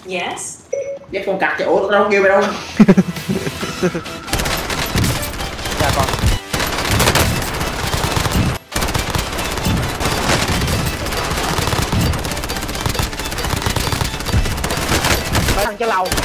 Yes. Ghét con cặc chạy. Ủa tao đâu kêu mày đâu. Dạ con. Mấy thằng chơi lâu.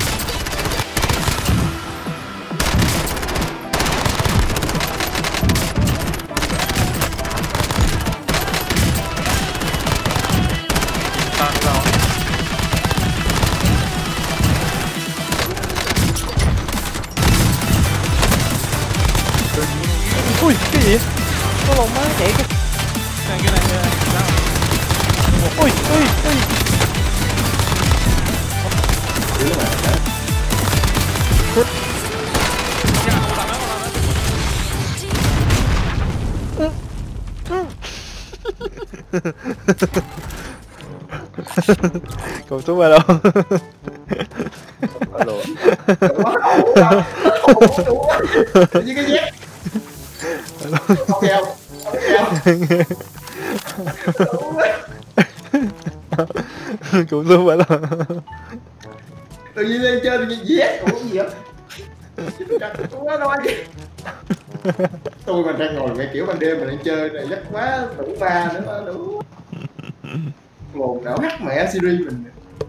Ui, cái gì? Có lồn má chạy kìa. Cái này Ui, ui, ui. Còn xuống vào đâu? alo. Như cái dép. Ok không? Cũng xuống vào đâu? Tự nhiên lên chơi tự nhiên dép. Ủa gì vậy? Quá đâu anh. Tôi còn đang ngồi cái kiểu ban đêm mà đang chơi này chắc quá đủ ba nữa mà đủ. Lồn đảo hắt mẹ series mình.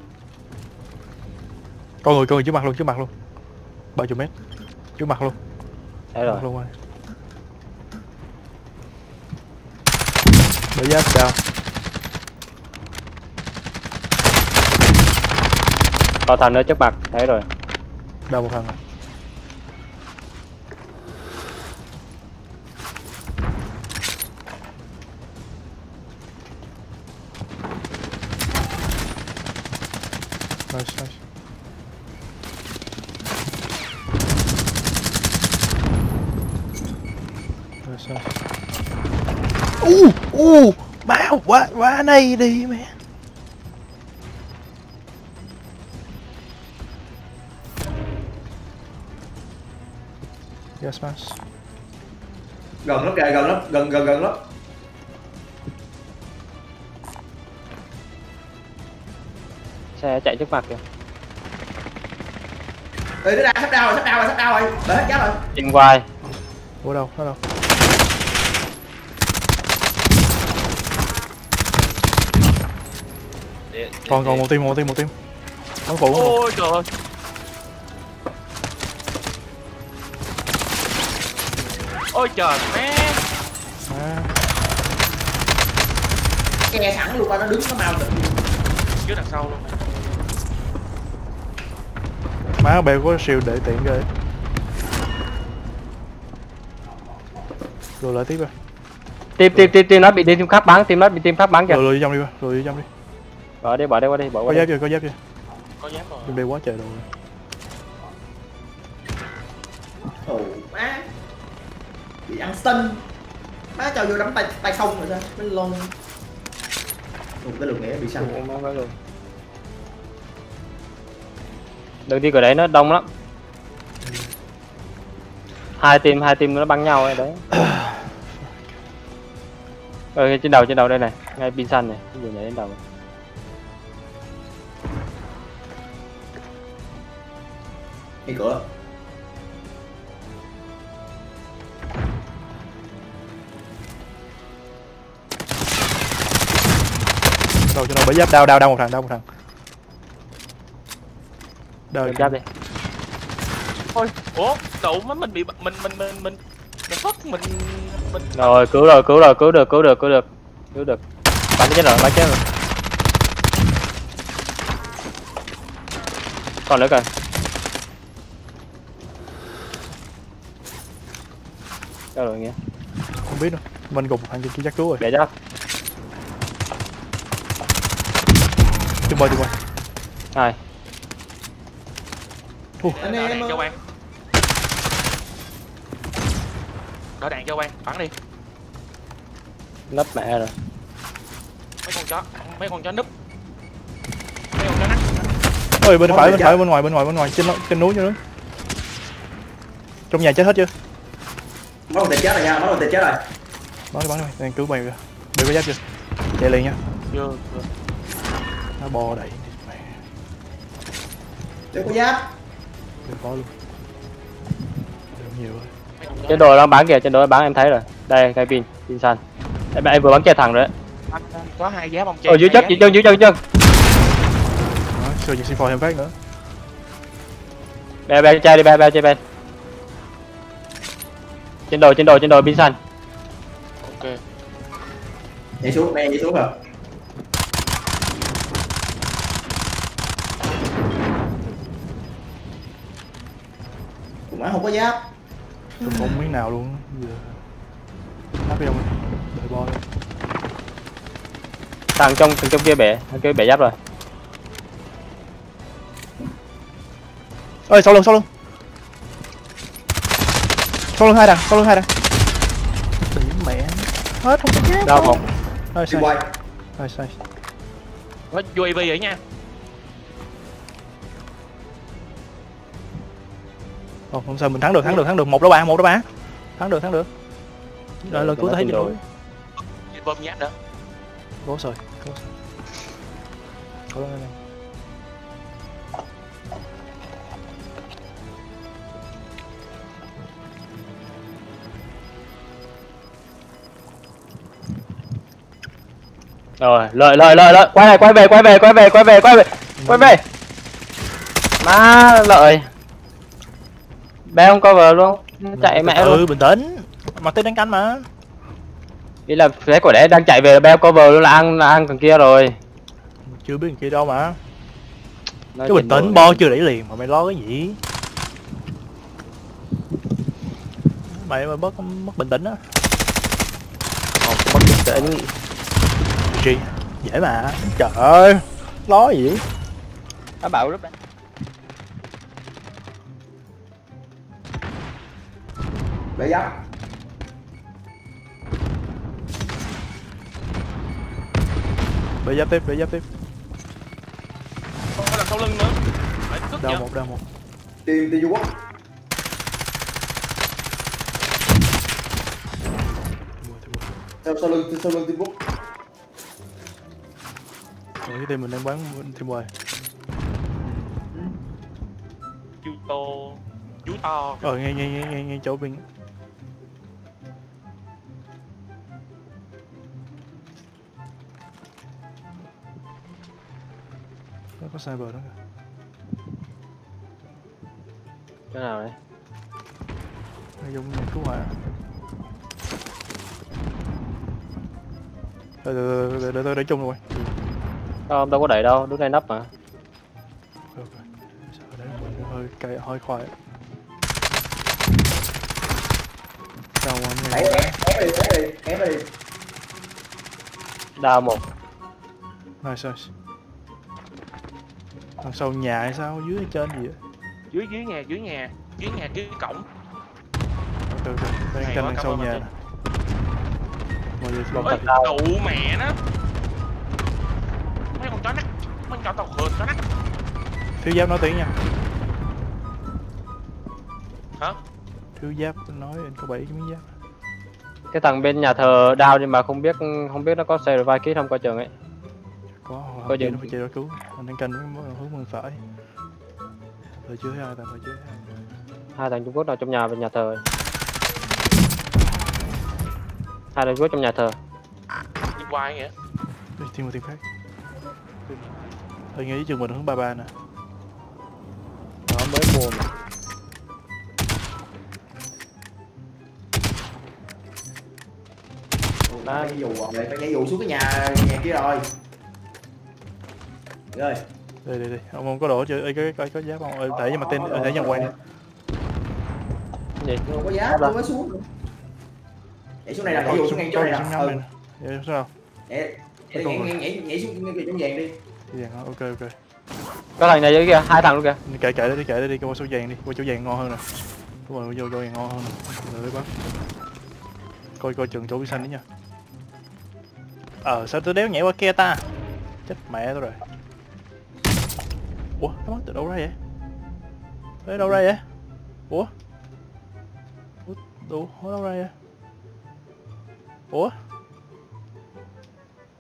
Con người trước mặt luôn. 30 mét. Trước mặt luôn. Thấy rồi. Luôn rồi. Bởi giáp sao? Có thằng nữa trước mặt, thấy rồi. Đâu một thằng rồi. Nice. Máu quá này đi mẹ. Yes, smash. Gần lắm kìa, gần lắm. Xe chạy trước mặt kìa. Ê, nó ra sắp đau rồi. Đợi hết chết rồi. In quay. Ủa đâu, nó đâu? Còn một team. Bắn phụ. Ôi trời ơi. Ôi trời má. Nghe sẵn luôn, nó đứng nó mau tự nhiên. Trước đằng sau luôn. Má bèo có siêu để tiện ghê. Rồi lại tiếp rồi. Team nó bị team khác bắn, team nó bị team khác bắn kìa. Rồi đi trong đi. Bỏ đi, bỏ qua Có đây. giáp chưa? Có giáp rồi. Đừng đi quá trời đồ rồi. Ồ má. Bị ăn stun. Má cho vô đấm tay không rồi sao? Nó lon. Cái lượt nghĩa bị săn. Đừng đi cửa đấy, nó đông lắm. Hai team nó bắn nhau ấy đấy. Trên đầu đây này, ngay pin xanh này, cái gì nhảy đến đầu này. Đi cửa. Đâu cho nó bởi giáp đau một thằng. Đời giáp đi. Ôi, ủa, đậu má mình bị mình fuck mình. Rồi, cứu được. Bắn chết rồi. Còn nữa kìa. Đâu rồi nghe? Không biết đâu. Mình gục thằng kia chắc cứu rồi. Để chắc. Chung bơi. Hai. Anh em Đạn cho Quang. Đỡ đạn cho Quang, bắn đi. Nấp mẹ rồi. Mấy con chó núp. Mấy con chó nắc. Ôi bên phải bên ngoài trên núi. Trong nhà chết hết chưa? Nó còn chết rồi nha, Bắn đi, đang cứu mày kìa. Đừng có giáp chưa? Chạy liền nha. Chưa. Nó bò đầy. Chưa có giáp. Đừng có luôn. Đừng nhiều rồi. Trên đồ đang bán kìa, trên đồ đang bán em thấy rồi. Đây cái pin xanh. Em vừa bắn chết thằng rồi đấy. Có 2 giáp ông Ở dưới chân, dưới chân. Đó, sờ những C4 thêm phát nữa. Bè chơi đi, bè chơi. Trên đồ pin xanh. Ok. Nhảy xuống rồi. Cũng không có giáp. Không có miếng nào luôn. Giờ nắp vô đi. Đợi bo đi. Thằng trong kia bẻ giáp rồi. Ơi sau lưng. Sau lưng hai đằng. Đừng mẹ. Hết không có giáp. Đâu không? Rồi Đi sai. quay. Rồi sai. Có UAV vậy nha. Ồ, không sao mình thắng được. Một đó ba. Thắng được. Rồi lần cuối ta thấy gì rồi. Bom nhát nữa. Cố rồi. Cố lên này. Rồi, lợi. Quay về. Má lợi. Bé không cover luôn. Chạy mẹ luôn. Bình tĩnh. Mà tên đánh canh mà. Ý là thế của đấy đang chạy về beo cover luôn là ăn thằng kia rồi. Chưa biết thằng kia đâu mà. Nói Chứ bình tĩnh bo chưa đẩy liền mà mày lo cái gì? Mày mà mất bình tĩnh á. Không mất bình tĩnh. Gì? Dễ mà. Trời ơi. Lo gì? Nó bảo rất đấy. Bẻ giáp. Bẻ giáp tiếp. Không có đằng sau lưng nữa. Phải cất Đau nhá. một. Tìm Trung Quốc. Sau lưng Trung Quốc. Cái team mình đang bắn team ngoài. Chú to. Ngay chỗ bên. Nó có sniper đó kìa. Cái nào đấy? Nó dùng nhà cứu hỏa. Để tôi chung rồi. Không, đâu có đẩy đâu, đứng đây nấp mà. Ok. Sợ đấy mình hơi cay hơi khoai. Sao anh Ém đi. Đào một. Nice. Đằng sau nhà hay sao? Dưới hay trên gì vậy? Dưới nhà dưới cổng. Ok. Đang canh đằng sau nhà nè. Mọi người Ôi, tụ mẹ nó. Mấy con chó nắc. Mấy con chó tàu khờ chó nắc. Thiếu giáp nói tiếng nha. Hả? Thiếu giáp nói anh có 7 cái miếng giáp. Cái thằng bên nhà thờ đào nhưng mà không biết nó có xe revive kit không coi chừng ấy. Có Coi nó chừng. phải chạy ra cứu. Anh đang canh hướng bên phải. Thời chưa hai thằng. Hai thằng Trung Quốc nào trong nhà bên nhà thờ. Hai thằng Trung Quốc trong nhà thờ. Đi quay vậy. Đi thêm một team khác. Tôi nghĩ chừng mình hướng 33 nè. Nó mới mua mà. Phải nhảy dù xuống cái nhà kia rồi. Rồi. Đây. Ông không có đổ chưa? Có giáp không? Để cho mặt tên để nhận quay đi. Gì? Không có giáp, tôi mới xuống. Nhảy xuống này nè, nhảy dù xuống ngay chỗ này nè. Vậy sao nào? Nhảy xuống cái trong vàng đi. Vàng hả? Ok. Có thằng này dưới kia, hai thằng luôn kìa. Kệ đi, qua số vàng đi, qua chỗ vàng ngon hơn nè. Đúng rồi, vô vàng ngon hơn nè. Rồi bắn. Coi chừng chỗ bị xanh đấy nha. Sao tôi đéo nhảy qua kia ta? Chết mẹ tôi rồi. Ủa, nó bắn từ đâu ra vậy? Tới đâu ra vậy? Ủa, đâu ra vậy? Ủa,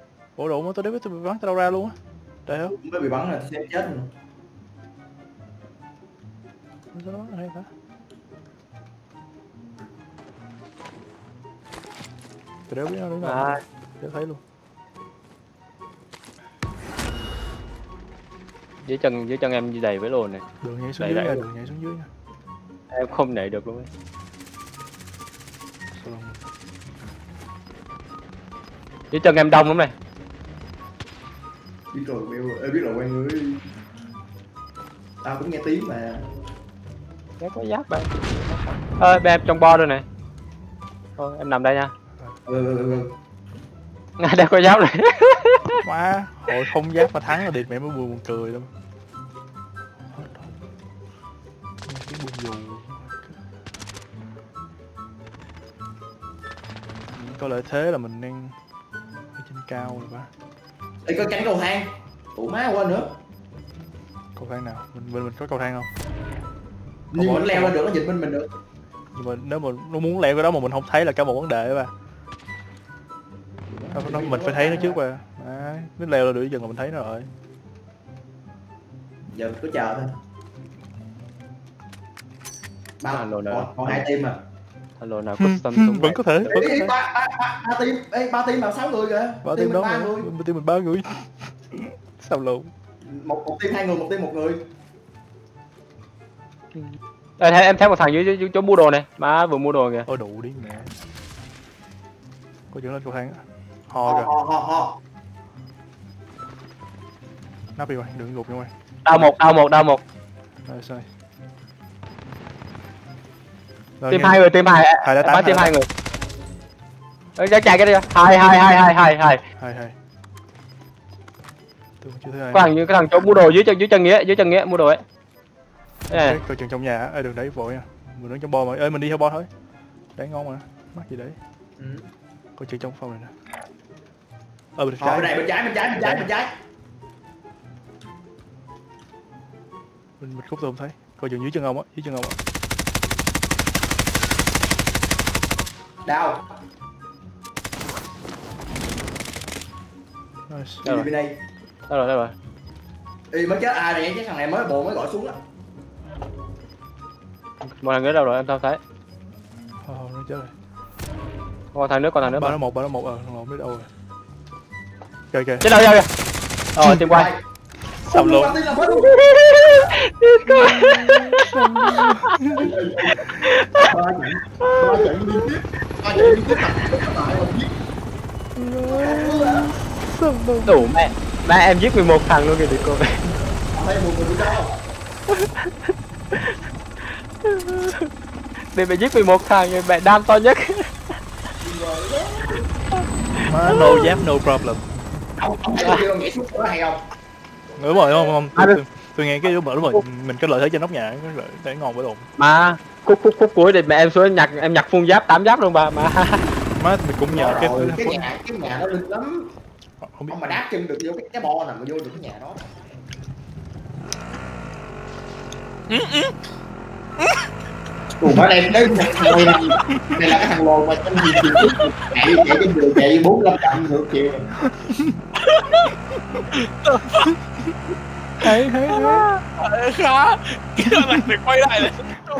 đủ mà tôi đéo biết tôi bị bắn từ đâu ra luôn á. Trời ơi. Mới bị bắn là xem chết rồi. Cái đó hay ta. Tôi đéo biết nó đứng đâu. À, Đéo thấy luôn. dưới chân em đầy với lồn này. Đường nhảy xuống Đẩy dưới đẩy nha, luôn. đường nhảy xuống dưới nha. Em không nảy được luôn ấy. Sao không? Dưới chân em đông lắm này. Biết rồi Bill, biết rồi quen người. Tao cũng nghe tiếng mà. Nó có giáp bạn. Ơi em trong bo rồi này. Thôi em nằm đây nha. Ừ. Ngay đây có giáp này. Má, hồi không giáp mà thắng là địt mẹ mới buồn cười lắm. Nghe tiếng buồn dù. Có lợi thế là mình đang ở trên cao rồi ba. Ê có cánh cầu thang. Ủa má quên nữa. Cầu thang nào? Mình có cầu thang không? Nhưng mình leo lên được nó dịch bên mình được. Nhưng mà nếu mà nó muốn leo cái đó mà mình không thấy là cả một vấn đề đó ba. Mình phải thấy nó trước ba. Đấy, nó leo lên được dừng là mình thấy nó rồi. Giờ cứ chờ thôi. Ba Alo nào. còn 2 team à. Alo nào custom súng Vẫn có thể, vẫn có thể. ba team mà 6 người kìa. Ba team đó 3 mà. người. Team mình 3 người. Sao lộn? Một team 2 người, một team 1 người. em thấy một thằng dưới chỗ mua đồ này. Má vừa mua đồ kìa. Ôi đủ đi mẹ. Có chuyện lên cầu thang á. Ho kìa. Ho. Nắp đi mày, đừng gục nha mày. Đau một. Rồi sai. Team 2 người, team 2. Hai đã Em bắn tám, team hai 2 người. Chạy cái đi. 2. Hai. Tôi chưa thấy ai. Cái thằng chỗ mua đồ dưới chân nghĩa mua đồ ấy. Đây này. Coi chừng trong nhà á, ê đừng đẩy vội nha. Mình đứng trong bo mà, ê mình đi theo bo thôi. Đấy ngon mà, mắc gì đấy. Coi chừng trong phòng này nè. Bên trái. Bên trái. Mình khúc tôi không thấy. Coi chừng dưới chân ông á, Đau. Nice. Đâu rồi? Bên đây. Đâu rồi? Ê mới chết ai này, cái thằng này mới gọi xuống á. Một thằng nữa đâu rồi em không thấy. Nó chết rồi. Còn thằng nữa Ba nó một, thằng một biết đâu rồi. Kìa. Chết đâu kìa. Tìm quay. Xong luôn. Đủ mẹ em giết 11 thằng luôn kìa đi cô. Để mẹ giết 11 thằng rồi mẹ đam to nhất. Má no giáp no problem. Ông nhảy xuống có hay không? Đúng rồi không? Tôi nghe cái đúng rồi, mình có lợi thế trên nóc nhà để ngon với đồn. Mà khúc cuối thì mẹ em xuống em nhặt full giáp 8 giáp luôn bà mà. Má mình cũng nhờ cái nhà nó linh lắm. Không biết mà đáp chân được vô cái bo nào mà vô được cái nhà đó. Mà đây đấy đây là cái thằng lồn mà trong gì chạy trên đường chạy 45 ngược chiều. Hay khá cái này phải quay lại này.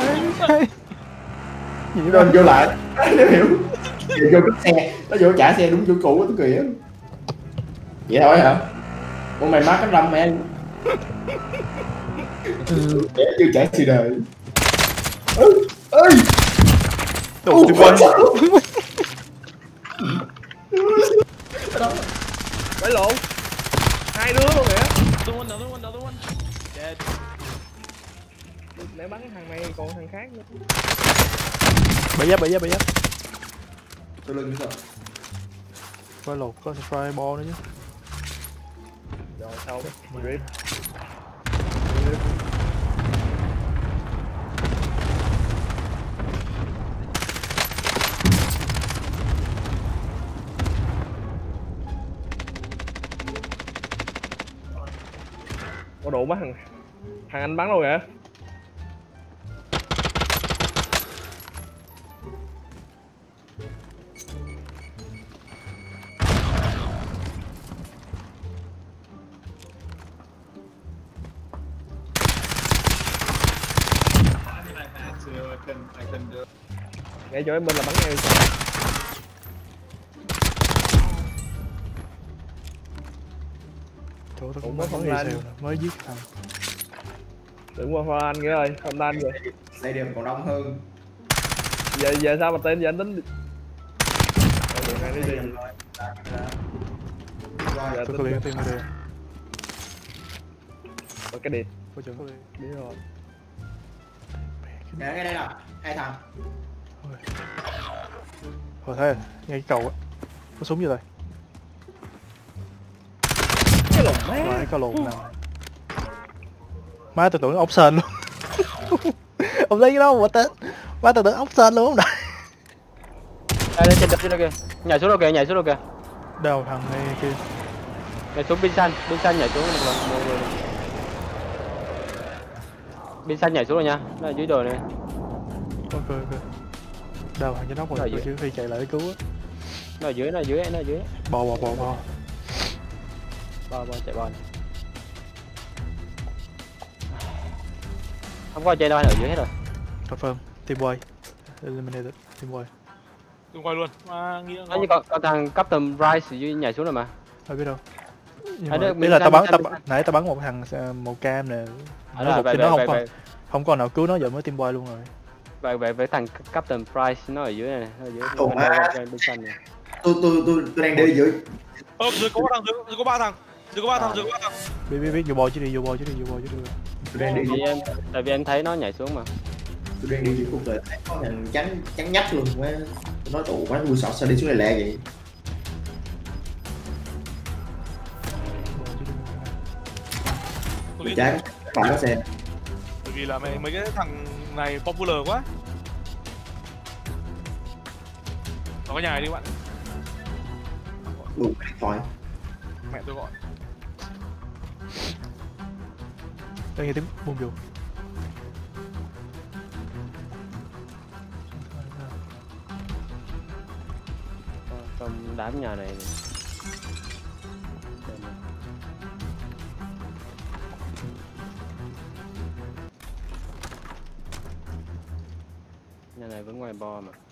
Gì đó vô lại nếu hiểu vô cái xe nó vô trả xe đúng chỗ cũ tôi cười á. Vậy thôi hả? Con mày má cái râm mẹ để chưa trả xì đời. Ơi đồ tuyệt vời. Phải lộn 2 đứa luôn kìa. Another one. Dead. Để bắn thằng này còn thằng khác nữa. Bảy giáp. tôi lưng sao? Có lột, có fry ball nữa chứ. Rồi xong. Rip. Có đủ quá thằng anh bắn đâu vậy? Ngay chỗ em bên là bắn em. Trời tôi Cũng cũng có mới không bắn lan. sale nè, mới giết thằng. Đừng qua pha anh nghĩa ơi, không tan rồi. Đây điểm còn đông hơn. Giờ sao mà tên giờ anh tính. Đường này đi đi. Giờ Tôi tính có biết tiền rồi. có cái điện. Có chừng. Biết rồi. Nè cái đây nè, hai thằng. Thôi thế, ngay cái cầu á. Có súng gì rồi? Cái lồng má. Má có lộn nào. Má tôi tưởng ốc sên luôn. Ông lấy cái đó mà tên. Má tôi tưởng ốc sên luôn không đại. Đây trên đất kìa, nhảy xuống đâu kìa, nhảy xuống đâu kìa. Đâu thằng này kia. Nhảy xuống pin xanh nhảy xuống một người. Pin xanh nhảy xuống rồi nha, nó ở dưới đồi này. Ok ok. Đâu thằng trên nóc Ở rồi, dưới. tôi chỉ khi chạy lại để cứu á. Nó ở dưới. Bò. Bo chạy bo. Không có trên đâu, ở dưới hết rồi. Confirm. Team boy. Eliminated. Team boy. Đừng quay luôn. Mà nghĩa Nó như con thằng Captain Rice dưới nhảy xuống rồi mà. Ai biết đâu. Nhưng Ở mà, đây ý mình là sang- nãy tao bắn một thằng màu cam nè. Ở Nó đó, gục về trên nó về không còn nào cứu nó, giờ mới team boy luôn rồi. về với thằng Captain Price nó ở dưới này, nó ở dưới. Ủa, Nó ở bên xanh này. Tôi đang đi dưới. dưới có thằng, dưới có ba thằng. Biết vô boy chứ đi. Tôi đang đi dưới. Tại vì em thấy nó nhảy xuống mà. Tôi đang đi dưới cuộc đời thấy có thằng trắng nhách luôn quá. Tôi nói tụ quá vui sợ sao đi xuống này lẹ vậy. Tôi nghĩ Trái phải có xe. bởi vì là mấy cái thằng này popular quá. Nó có nhà này đi bạn. Đủ điện thoại. Mẹ tôi gọi. Đang nghe tiếng bùng vô. Trong đám nhà này. Nhà này vẫn ngoài bo mà.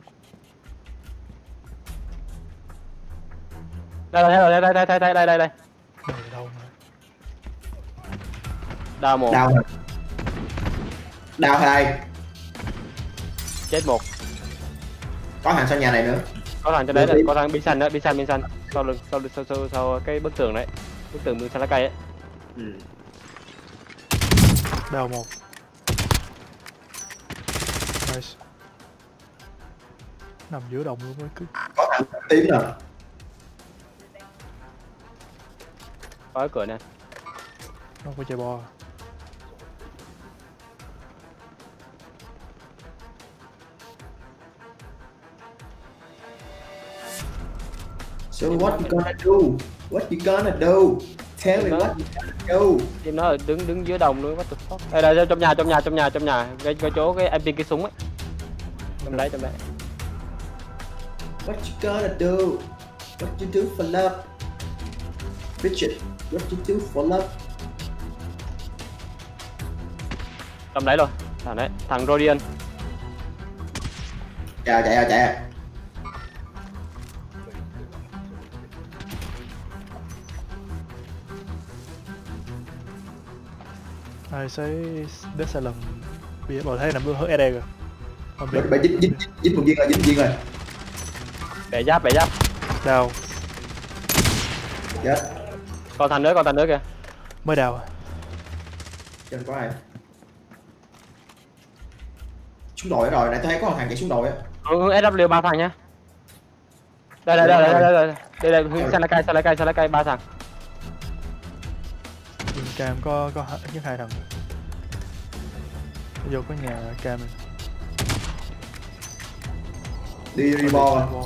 Đây. Đây là đâu mà. Đào một, Đau rồi. Đau hai. chết một. Có hàng sau nhà này nữa. Có thằng trên đấy này, có thằng pin xanh đó, pin xanh. Sau cái bức tường đấy. Bức tường mưa xanh lá cây ấy. Ừ. Đào một. Nice. Nằm giữa đồng luôn mới cứ. Có thằng tím rồi. Có cái cửa nè. Nó có chạy bo. So what you gonna do? What you gonna do? Tell me what you gonna do. Team nó đứng dưới đồng luôn, what the fuck. Đây trong nhà, cái chỗ cái MP cái súng ấy. Trong đấy. What you gonna do? What you do for love? Richard, what you do for love? Trong đấy rồi. Thằng Rodian. Chạy. Ai sẽ Death Silent. Bây giờ bảo thấy nằm hơi ED rồi. Không biết. Bà dính một viên rồi. Bẻ giáp. Đào. Chết. Còn thằng nữa kìa. Mới đào. Trên có ai? Xuống đội rồi, nãy tôi thấy có một thằng chạy xuống đội á. SW 3 thằng nhá. Đây hướng sang lá cây 3 thằng. Bên cam có nhất 2 thằng. Vô có nhà cam này. Đi bo. Bo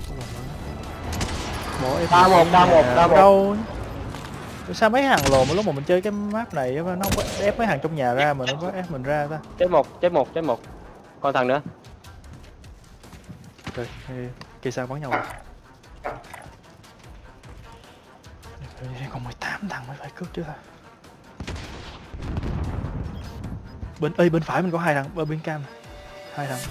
Đa một. Đâu. Sao mấy hàng lồn mà lúc mà mình chơi cái map này nó không có ép mấy hàng trong nhà ra mà nó có ép mình ra ta. Chết một. Còn thằng nữa. Rồi, kỳ sang bắn nhau rồi. Còn 18 thằng mới phải cướp chứ ta. Bên phải mình có 2 thằng, bên cam. 2 thằng.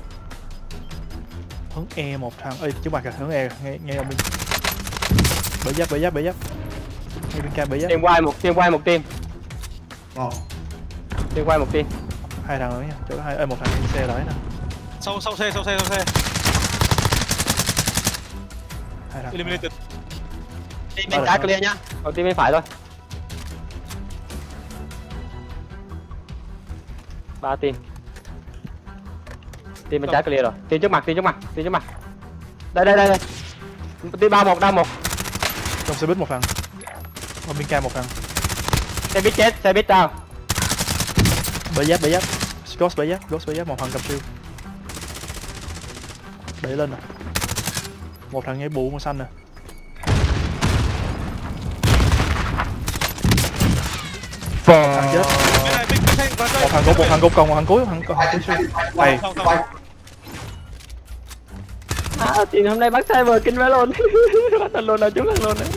Hướng E một thằng. Ê trước mặt kìa, hướng E nghe ông Minh. Bể giáp. Ngay bên cam bể giáp. Team quay một team. Ngon. Team quay một team. 2 thằng nữa nha. Chỗ hai một thằng đi xe lại nè. Sau xe. 2 thằng. Eliminated. Team bên trái clear nhá. Còn team bên phải thôi. 3 team. Team bên trái clear rồi. Team trước mặt. Đây. Team 3-1. Trong xe buýt một thằng. Ở bên cam một thằng. Xe buýt chết, xe buýt down. Bể giáp. Ghost bể giáp một thằng cầm siêu. Đẩy lên nè. Một thằng nhảy bù màu xanh nè. Thằng chết. Một thằng gục còn một thằng cuối Quay. Team hôm nay bắt cyber kinh quá luôn. Bắt thật luôn là chúng thằng luôn đấy.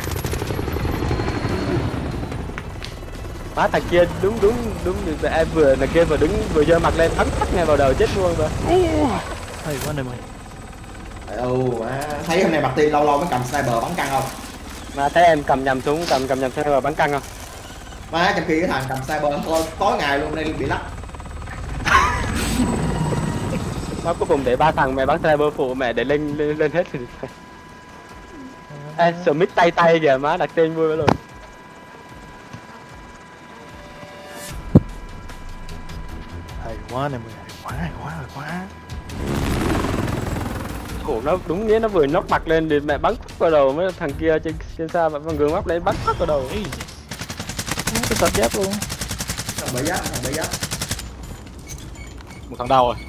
Má thằng kia đúng em vừa là kia vừa giơ mặt lên bắn phát ngay vào đầu chết luôn rồi. Hay quá này mày. Thấy hôm nay mặt tiên lâu mới cầm sniper bắn căng không? Mà thấy em cầm nhầm súng, cầm nhầm sniper bắn căng không? Má trong khi cái thằng cầm sniper thôi tối ngày luôn đây bị lắc. Má cuối cùng để 3 thằng mày bắn sniper phụ mẹ để lên hết thì. Ê, Smith tay kìa má đặt tên vui luôn. Hay quá này mày, quá. Khổ nó đúng nghĩa nó vừa nhóc mặt lên thì mẹ bắn vào đầu mấy thằng kia trên xa mà bằng gương mắt lên bắn vào đầu. Cái sạch giáp luôn. Thằng bể giáp. Một thằng đau rồi.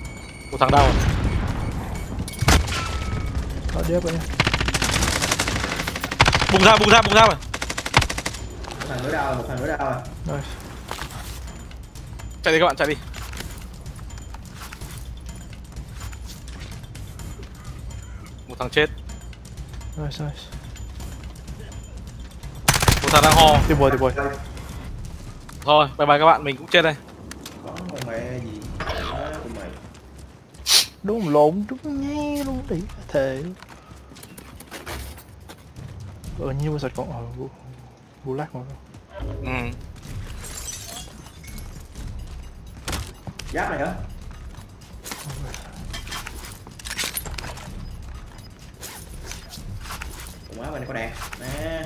Có giáp rồi nha. Bùng ra rồi. Một thằng nữa đau rồi. Rồi. Chạy đi các bạn, chạy đi. Một thằng chết. Rồi. Một thằng đang ho. Tìm bồi. Thôi, bye bye các bạn, mình cũng chết đây. Có con mẹ gì của mày. Đúng lộn đúng nghe luôn đi. Thề. Như sạch còn vô lát mà. Giáp này hả? Má bên này có đèn nè.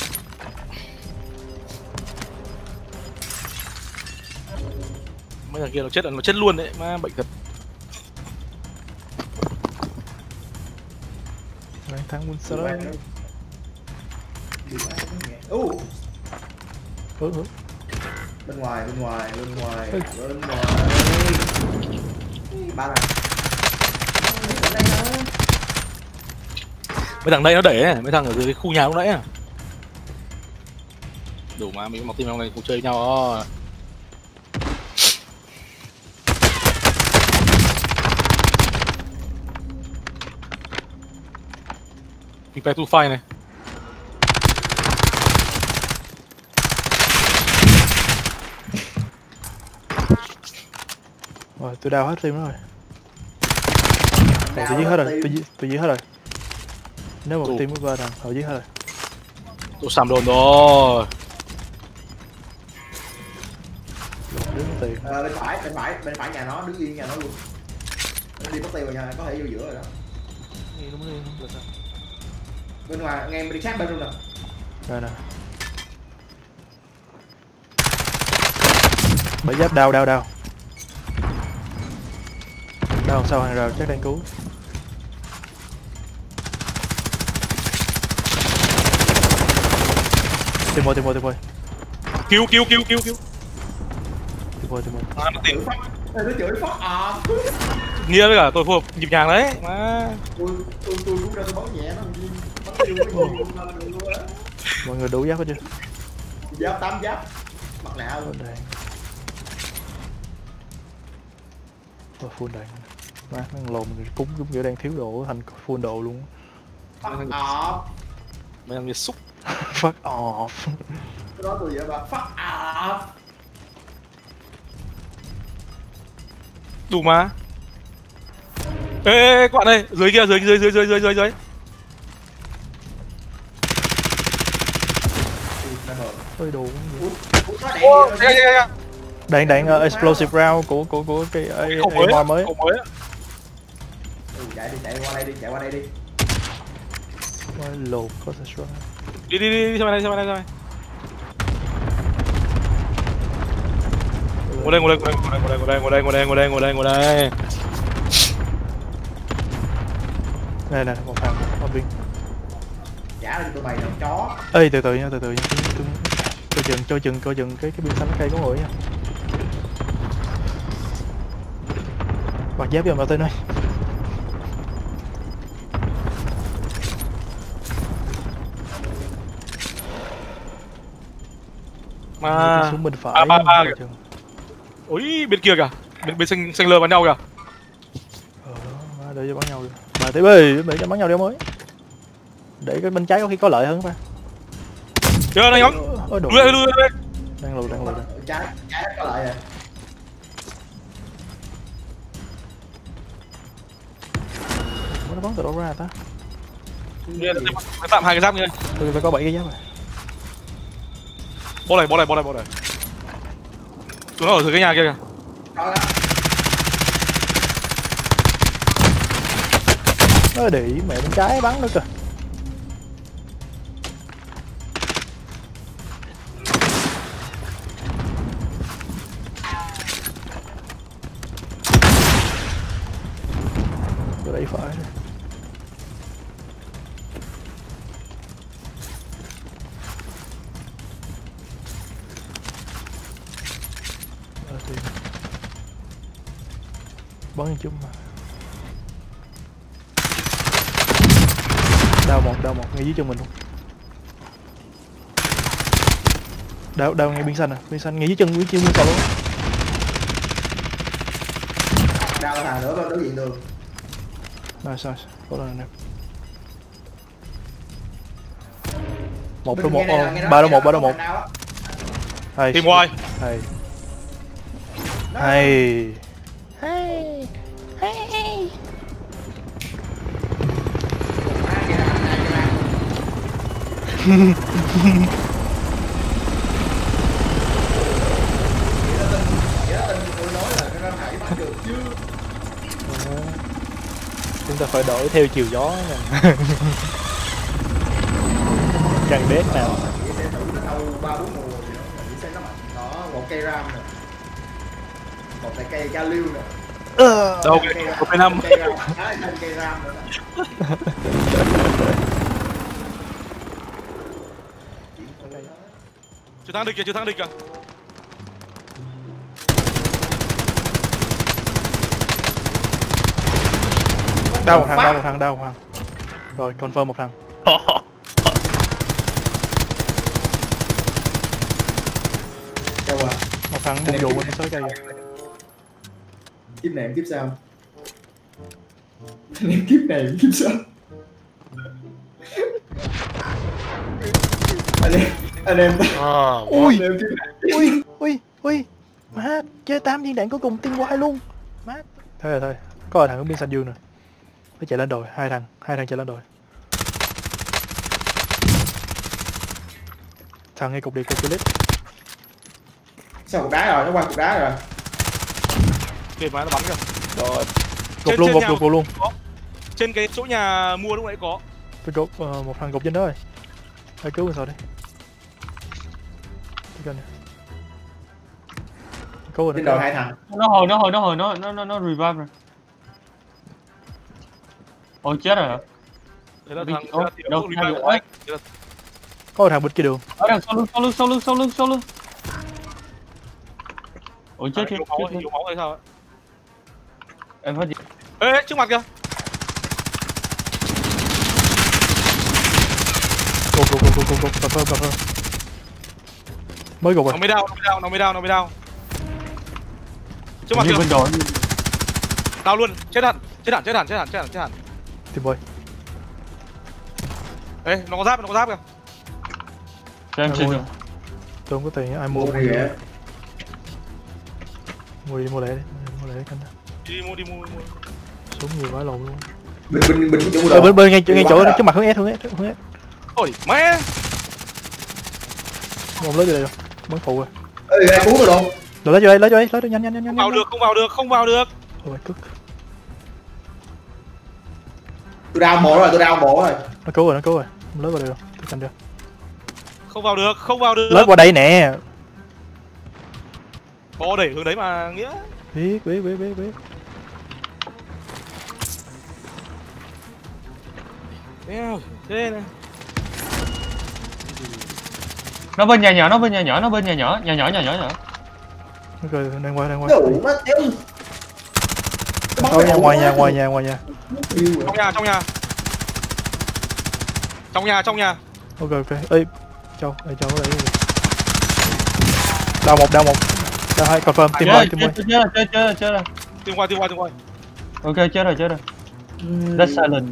Mấy thằng kia nó chết luôn đấy, má bệnh thật. Đang thắng Windsor. Bên ngoài. Ba thằng. Mấy thằng đây nó đẩy ấy, mấy thằng ở dưới cái khu nhà lúc nãy à. Đủ mà mấy một team hôm nay cũng chơi nhau đó. Prepare to fight này. Rồi tôi đào hết team rồi. Tôi giết hết rồi, tôi giết hết rồi. Nếu một team với 3 thằng, tôi giết hết rồi. Tôi sàm đồn rồi. Đứng tiền. Bên phải nhà nó, đứng yên nhà nó luôn. Nó đi mất tiêu rồi nha, có thể vô giữa rồi đó. Đúng rồi. Bên ngoài nghe đi sát bên luôn nè. Rồi nè. Bẫy giáp đau. Đau sau hàng rào chắc đang cứu. Tìm mồi. Cứu. Tìm mồi. Nó tìm. Nó chửi phát à. Nghĩa với cả tôi phù hợp nhịp nhàng đấy. Má. Tôi cũng ra tôi bắn nhẹ nó. Mọi người đủ giáp hết chưa? Giáp 8 giáp. Mặt nạ luôn. Full đạn. Má nó lồn cúng giống như đang thiếu độ thành full độ luôn. Fuck off. Mấy thằng kia xúc. Fuck off. Cái đó tôi vậy bà fuck off. Đủ mà. Ê các bạn ơi, dưới kia, dưới. Ôi đồ. Nó Đạn explosive round của cái AR mới. chạy qua đây đi. Lột có thể xuống. Đi sang bên này. Ngồi đây. Này, một thằng ở bên. Trả lên tụi mày làm chó. Ê từ từ nha. Coi chừng cái biên xanh cây có người nha. Bật giáp vô mà tên ơi. Mà xuống bên phải. Ui bên kia kìa, bên xanh lơ bắn nhau kìa. Để cho bắn nhau được. Mà tiếp ơi, để cho bắn nhau đeo mới. Để cái bên trái có khi có lợi hơn phải. Chưa đang nhóm. Lui. Đang lùi. Trái có lợi rồi. Nó bắn từ đâu ra ta? Phải tạm 2 cái giáp như này. Tôi phải có 7 cái giáp rồi. Bó này. Chúng nó ở dưới cái nhà kia kìa. Nó để ý mẹ bên trái bắn nữa kìa. Ở đây phải. Bắn chút mà. Đau một ngay dưới chân mình luôn. Đau ngay biên xanh ngay dưới chân nguyên cầu luôn. Đau thằng nữa đối diện đường. Nice, có lần này. 1 đối 1, 3 đối 1. Hay. Tìm ngoài. Hay. Chúng ta phải đổi theo chiều gió nha. Càng đét nào. Sẽ thử nó thâu 3-4 mùa gì đó, mình sẽ nó mạnh. Đó, một cây ram nè. Một cái cây ca liêu nè. Đâu cái 5. Cây ram nữa nè. Chưa thắng địch kìa. Đau một thằng. Rồi, confirm một thằng. Đâu à? Một thằng bùng dụ bên sới cây kìa. Kiếp này kiếp sau. Kiếp này kiếp sau. Anh em. Ui. Má, chơi 8 viên đạn cuối cùng tiên quay luôn. Má. Thôi. Có thằng ở bên xanh dương nè. Nó chạy lên đồi, hai thằng chạy lên đồi. Thằng ngay cục clip. Sao cục đá rồi, nó qua cục đá rồi. Kìa mà nó bắn kìa. Rồi. Gục luôn. Trên cái chỗ nhà mua lúc nãy có. Tôi gục một thằng gục trên đó rồi. Hãy cứu rồi đi. Cứu rồi. Trên đồi 2 thằng. Nó revive rồi. Ôi chết rồi hả? Đấy là thằng đâu có một thằng bên kia đường. Ở đằng sau lưng. Ôi chết. Thiếu máu hay sao ấy? Em phát gì? Ê trước mặt kìa. Cặp phơ. Mới gục rồi. Nó mới down. Trước mặt kìa. Đau luôn, chết hẳn. Tìm bơi. Ê, nó có giáp kìa. Cho em xin rồi. Tôi không có tiền, ai mua gì vậy? Mua lẻ đi canh. Đi mua. Súng nhiều quá lồn luôn. Bên chỗ Bên ngay chỗ trước mặt hướng S. Ôi mẹ. Không lấy vô đây đâu. Bắn phụ rồi. Ê, ai cứu rồi đâu? Rồi lấy vô đây, nhanh. Không vào được. Ôi cức. Tôi đau mổ rồi. Nó cứu rồi. Không lấy vào đây đâu. Tôi canh chưa. Không vào được. Lấy qua đây nè. Có đẩy hướng đấy mà Nghĩa. Biết. Thế này. Nó bên nhà nhỏ, nhà nhỏ. Ok, đang qua. Đủ mất tiêu. Thôi nha, ngoài nhà. Trong nhà. Ok. Ê, Châu ở đây. Đau một. Đau hai, confirm, team quay. Chết rồi. Tìm qua. Ok, chết rồi. That's silent.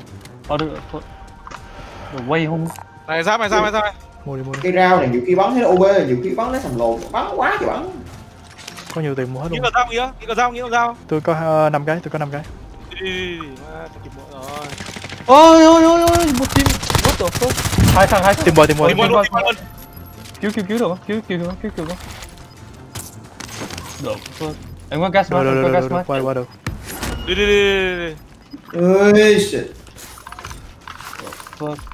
Quay không? Này ra. Mua đi. Cây rau này nhiều khi bắn thấy OB, nhiều khi bắn lấy thằng lồn, bắn quá trời bắn. Có nhiều tiền mua hết luôn. Nghĩ là dao. Tôi có 5 cái. Đi. Mà kịp mỗi rồi. Ôi, một team. What the fuck? Hai thằng. Team boy. Tìm luôn. Cứu được không? Cứu không? Được. Em có gas mask. Được, qua được. Đi. Ơi shit. Fuck.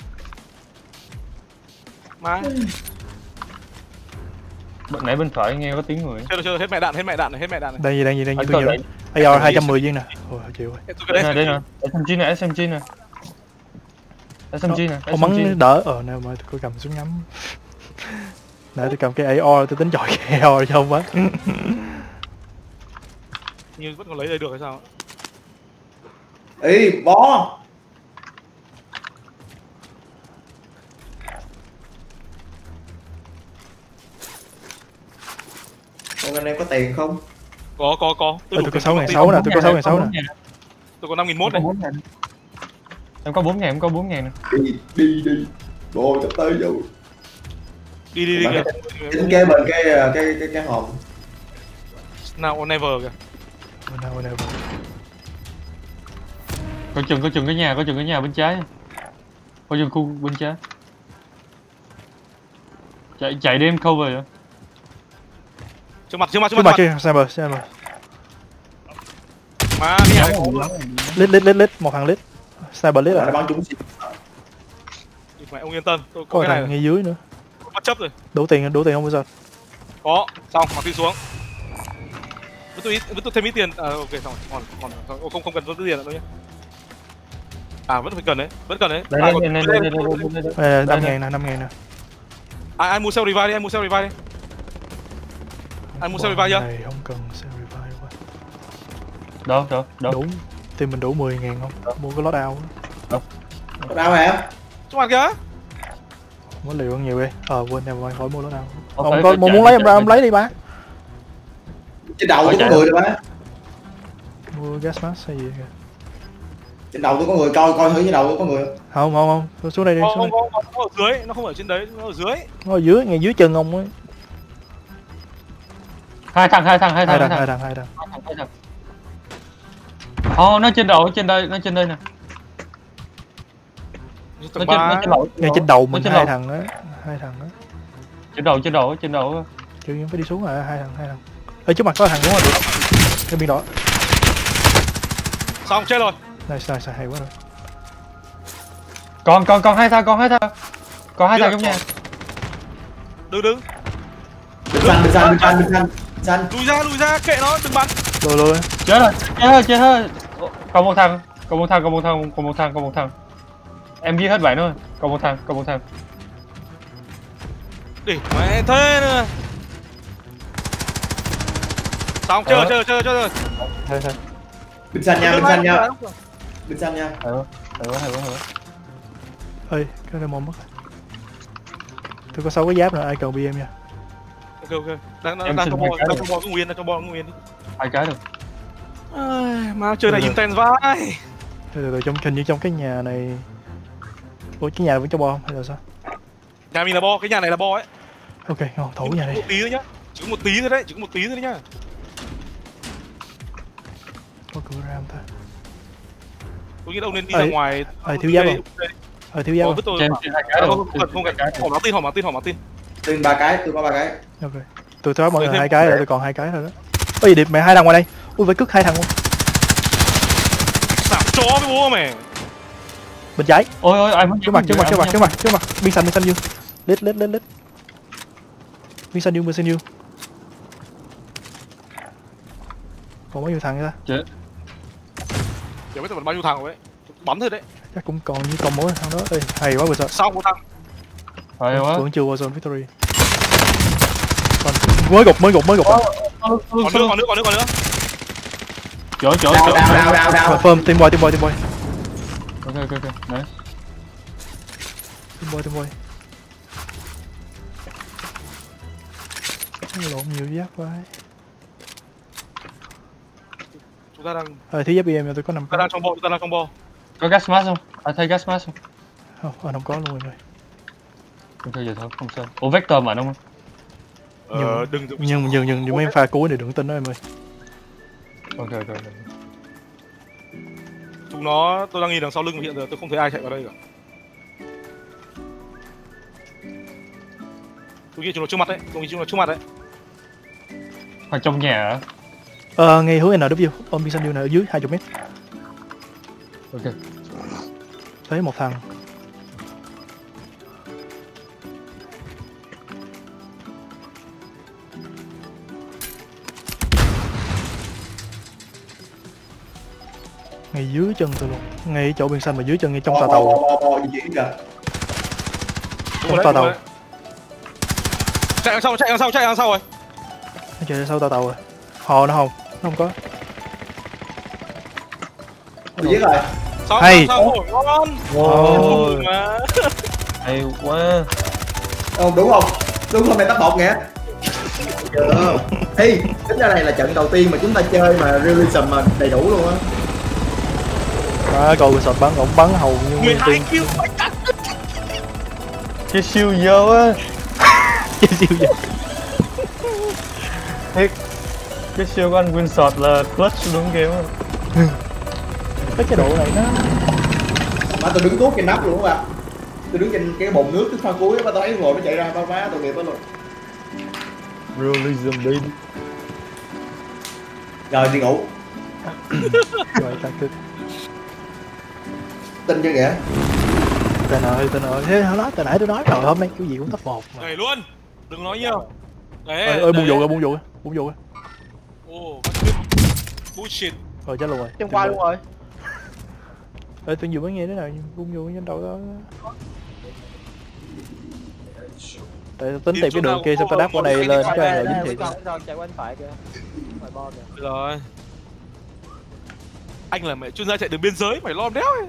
Má. Nãy bên phải nghe có tiếng người. Chưa hết mẹ đạn này. Đang gì tôi nhiều. AR 210 viên nè. Ôi chịu rồi. Đây nè. SMG nè. Không bắn đỡ. Nào mà tôi cầm súng ngắm. Nãy tôi cầm cái AR tôi tính chọi cái AR cho không á. Như vẫn còn lấy đây được hay sao? Ê, bó. Còn anh em có tiền không? Có. Tôi có 6.600 nè, tôi có 6.600 nè. Tôi có 5.100 này. Em có 4.000 nè. Đi. Đồ chấp tới vô. Đi kìa. Tính kế bên cái hòm. Now or never kìa. Nào. Coi chừng cái nhà bên trái. Coi chừng khu bên trái. Chạy đêm cover vậy. Trước mặt. Sniper. Má cái nhà này Lít, một thằng lít. Sniper lít Nó à. bắn trúng xịt. mẹ ông yên tâm, tôi Có cái này thằng ngay dưới nữa. bất chấp rồi. Đủ tiền không bây giờ. Có, xong, mặc đi xuống. Vẫn tôi thêm ít tiền. À, ok xong rồi, còn không cần tốn tiền nữa nhé. À vẫn phải cần đấy, vẫn cần đấy. Đây. 5.000 nè. Ai mua sale revive đi, anh mua sale revive đi. Anh mua sale revive chưa? Này không cần sale revive quá. Đâu. Đủ. Team mình đủ 10.000 không? Mua cái lót out. Đâu hả? Chúng mặt kìa. Có liều hơn nhiều đi. Quên em khỏi mua lót out. Ông có muốn lấy em ra ông lấy đi ba. Trên đầu tôi có người rồi ba. Mua gas mask hay gì kìa. Trên đầu tôi có người, coi thử trên đầu tôi có người không? Không. Tôi xuống đây đi. Không, ở dưới, nó không ở trên đấy, nó ở dưới. Nó ở dưới, ngay dưới chân ông ấy. Hai thằng. Nó trên đầu, trên đây nè. Nó trên lỗ. Ngay trên đầu mình hai thằng đó. Trên đầu. Chứ phải đi xuống rồi, hai thằng. Ở trước mặt có thằng đúng không? Cái biên đỏ. Xong chết rồi. Này hay quá rồi. Còn hai thằng. Còn hai thằng trong nhà. Đứng. Bên xanh. Lùi ra, kệ nó, đừng bắn. Rồi. Chết rồi. Còn một thằng. Em giết hết bảy nữa. Còn một thằng. Đi, mẹ thế nữa. Xong, chơi. Thôi. Bên xanh nha. Ê, cái này mồm mất. Tôi có 6 cái giáp nữa, ai cần BM nha. Ok. Đang trong bo cứ nguyên đi. Hai cái được. Má chơi này intense vãi. Từ hình như trong cái nhà này. Ủa cái nhà này vẫn cho bo không hay là sao? Nhà mình là bo, cái nhà này là bo ấy. Ok, ngon, thủ nhà này. Một tí nữa nhá. Chỉ có một tí thôi đấy nhá. Có cửa ra không ta? Tôi nghĩ ông nên đi ra ngoài. Thiếu giáp không? Thiếu giáp không? Tôi Trên hai cái không cần. Hỏi Martin. Tôi 3 cái, tôi có 3 cái. Ok. Tôi xóa mọi người 2 cái rồi, tôi còn 2 cái thôi đó. Ôi điệp mẹ 2 thằng ngoài đây. Ui phải cướp 2 thằng luôn. Sạp chó với bố mày. Bên trái. Ôi ai muốn Trước mặt. Biên xanh dương. Lết. Biên xanh dương. Còn bao nhiêu thằng nữa ta? chết. Giờ biết tao bao nhiêu thằng rồi đấy. Bắn thôi đấy. Chắc cũng còn như còn mỗi thằng đó. Ê, hay quá vừa sợ. Xong một thằng. Hay quá. Vẫn chưa qua zone victory. Mới gục. Còn nữa. Chỗ. Đào. Confirm, team boy. Ok. Nice. Team boy. Lộn nhiều giáp quá. Chúng ta đang Thiếu giáp BM tôi có 5 chúng ta đang trong bo. Có gas mask không? Thấy gas mask không? Không có luôn rồi. Ok giờ thôi không sao. Ủa vector mà đúng không? Nhưng mấy em pha cuối này đừng tin đó em ơi. Ok. Chúng nó, tôi đang nhìn đằng sau lưng hiện giờ tôi không thấy ai chạy vào đây cả. Tôi nghĩ chúng nó trước mặt đấy. Hoặc trong nhà hả? Ngay hướng NW, ôm Bisan này ở dưới 20 m. Ok. Thấy một thằng. Ngay dưới chân tôi luôn, ngay chỗ bên xanh mà dưới chân ngay trong tòa tàu. Di chuyển kìa. Trong tòa tàu. Chạy đằng sau rồi. Nó chạy ra sau tòa tàu rồi. Hò nó không có. Tôi giết rồi. Hay. Ngon. Wow. Hay quá. Không đúng không? Đúng không này tắt bột nghĩa. Ê, tính ra này là trận đầu tiên mà chúng ta chơi mà realism mà đầy đủ luôn á. Coi sọt bắn, ổng bắn hầu như nguyên 12 tiên. kill phải cắt. Cái siêu dơ á. Thiệt. Cái siêu của anh Winshot là clutch đúng game á. Cái độ này nó. Mà tôi đứng tuốt trên nắp luôn á. Tôi đứng trên cái bồn nước cái pha cuối á, tôi thấy rồi nó chạy ra ba má tội nghiệp đó luôn. Realism baby. Rồi đi ngủ. Rồi ta cứ Tin chưa kìa. tên ơi thế hồi đó từ nãy tôi nói rồi hôm nay kiểu gì cũng top 1 mà. Đẩy luôn. Đừng nói nhiều. Đấy. Ơi buông dụ rồi. Ồ, bullshit. Rồi chết luôn rồi. Trong qua luôn rồi. Ơi tôi vừa mới nghe thế nào buông dụ trên đầu đó. Tại tính tìm cái đường kia xong tao đáp qua này lên cho anh là dính thiệt. Chạy qua bên phải kìa. Phải bo kìa. Rồi. Anh là mẹ chuyên gia chạy đường biên giới, phải lom đéo ấy.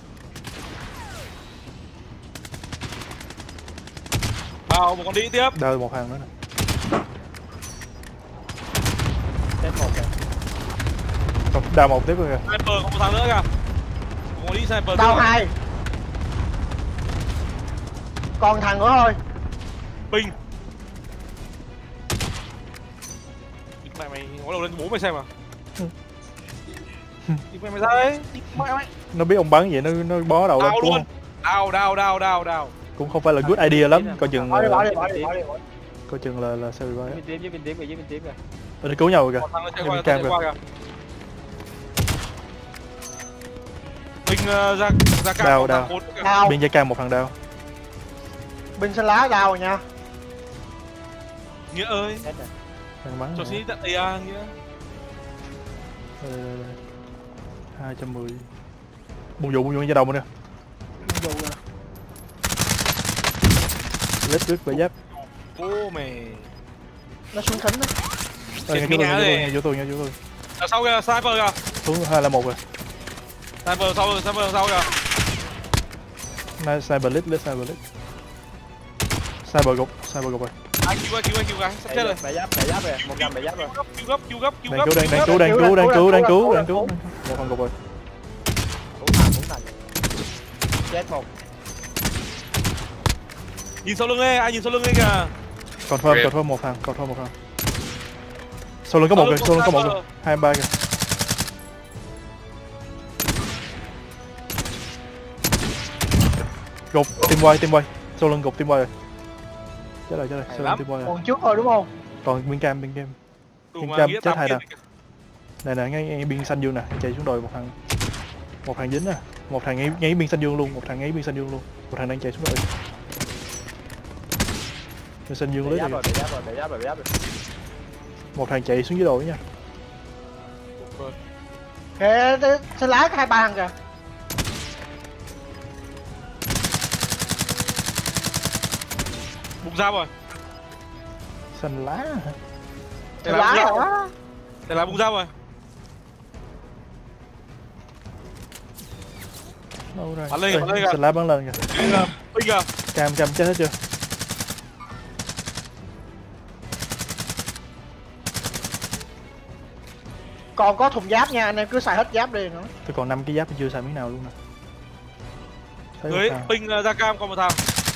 Vào một con đi tiếp. Đợi một hàng nữa nè. Chết một kìa. Còn đào một tiếp rồi kìa. Sniper có một thằng nữa kìa. Một con đi sniper. Đau 2. Còn thằng nữa thôi. Ping. Mày ngó đầu lên bố mày xem à. Mày ra đấy. Mày. Nó biết ông bắn vậy nó bó đầu lên luôn. Đau. Cũng không phải là good idea lắm, coi chừng Bỏ đi. coi chừng là sao rồi. Bên tím kìa. Nó cứu nhau rồi kìa. Thằng nó chạy qua kìa. Ping ra cao. Đau. Bên dây cam một thằng đao. Bên xanh lá đau rồi nha. Nghĩa ơi. Thằng bắn. Cho xin tận Nghĩa. 210. Buông dụ trên đầu mình nè. Lết trước về giáp. Ô mày. Nó xuống thính đó. Nghe chỗ tôi. Ở sau kìa, sniper kìa. Xuống 2 là 1 rồi. Sniper sau kìa. Sniper lít. Sniper gục rồi. Anh cứu cái, sắp chết rồi. Bẻ giáp kìa, 100 bẻ giáp rồi. Cứu gấp. Đang cứu. Một thằng gục rồi. Cũng thành. Chết một. Nhìn sau lưng đi, ai nhìn sau lưng đi kìa. Confirm một thằng. Sau lưng có một rồi. 2-3 kìa. Gục team quay sau lưng gục team quay rồi. Chết rồi sau lưng team quay rồi. Còn trước thôi đúng không? Còn bên cam Đủ Thiên mà Trâm nghĩa chết 8 hai kill. nè. Nè ngay biên xanh dương nè, chạy xuống đồi một thằng dính nè, một thằng ngay biên xanh dương luôn, một thằng đang chạy xuống đồi. Biên xanh dương lưới Để rồi. giáp rồi. Một thằng chạy xuống dưới đồi nha. Kìa, xe lá có 2-3 thằng kìa. Bùng ra rồi. Xanh lá hả? Xe lá ra. hả? Đây là bùng ra rồi. Đâu rồi? Bắn lên kìa. Xanh lá bắn lên kìa. Ping kìa. Cam chết hết chưa? Còn có thùng giáp nha, anh em cứ xài hết giáp đi nữa. Tôi còn 5 cái giáp chưa xài miếng nào luôn nè. Dưới ping ra cam còn một thằng.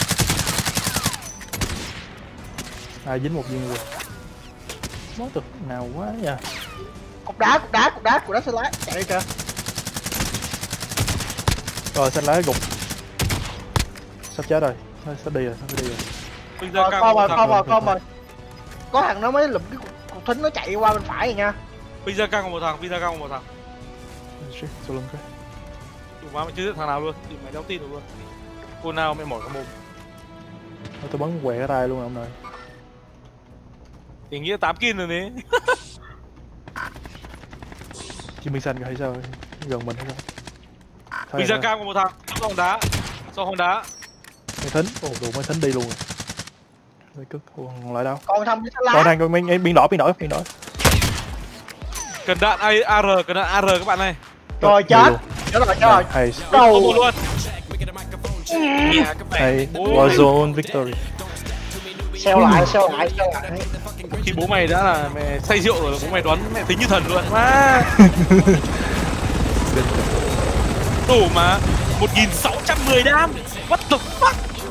Dính một viên rồi. Món cực nào quá nha. Cục đá xe lá, chạy đi kìa. Rồi xanh lá gục. Sắp chết rồi, sắp đi rồi. Ping ra cam Con rồi. Có thằng nó mới lụm cái cục thính nó chạy qua bên phải rồi nha. Ping ra cam còn một thằng. Shit, sau lưng cái. Đủ má mày chưa giết thằng nào luôn, thì mày đéo tin được luôn. Cô nào mày mỏi cả mồm. Tôi bắn quẹ cái tay luôn ông này. Thì nghĩa 8 kill rồi đấy. Chim minh xanh hay sao? Gần mình hay sao? Ping ra cam còn một thằng. Sau hòn đá. Máy thính, đồ máy thính đi luôn rồi. Mấy cức, còn lại đâu? Còn thằng xe lá. Còn đang biên đỏ. Cần đạn AR các bạn này. Rồi chết. Chết rồi. Hay. Đầu luôn. Hay. Warzone victory. Xeo lại. Khi bố mày đã là mẹ say rượu rồi, bố mày đoán mẹ tính như thần luôn. Má. Đủ mà 1610 đam. What the fuck?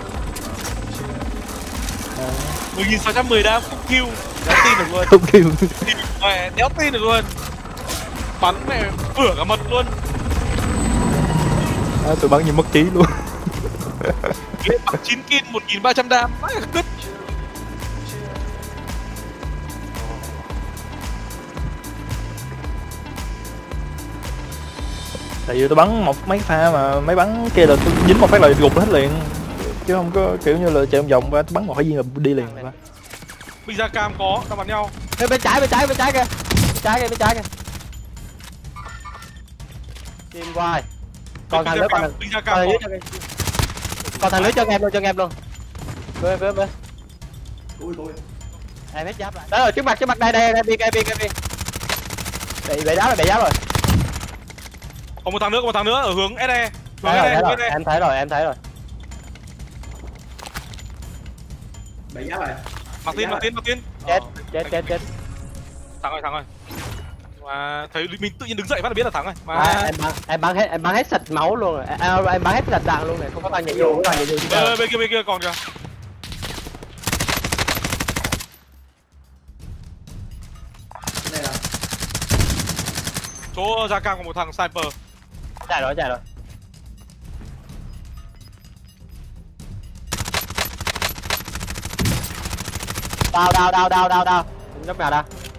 1610 đam không kill. Đéo tin được luôn. Không kêu. Mẹ đéo tin được luôn. Bắn mẹ vửa cả mật luôn. Tôi bắn như mất trí luôn. Ghế bắn 9 kill 1300 đam. Má cứt. Tại vì tôi bắn mấy pha mà mấy bắn kia là tôi dính một phát là gục hết liền, chứ không có kiểu như là chạy vòng và bắn một cái viên là đi liền mà. Bây giờ cam có đang bắn nhau. Bên trái kìa. Bên trái kìa. Tìm hoài. Còn thằng nữa còn thằng nữa cho em luôn. Bên. Tôi. Em hết giáp lại. Đó rồi, trước mặt đây biên. Bị giáp rồi. Còn một thằng nữa ở hướng SE. Em thấy rồi. Bị giáp rồi. Mặc tin. Chết. Thằng ơi. Mà thấy mình tự nhiên đứng dậy phát là biết là thắng rồi. Mà em bắn hết sạch máu luôn rồi. Em bắn hết sạch đạn luôn này, không có toàn nhảy vô. Bên kia còn kìa. Đây là Chỗ ra cam của một thằng sniper. Chạy rồi. Đau. Lúc nào đâu?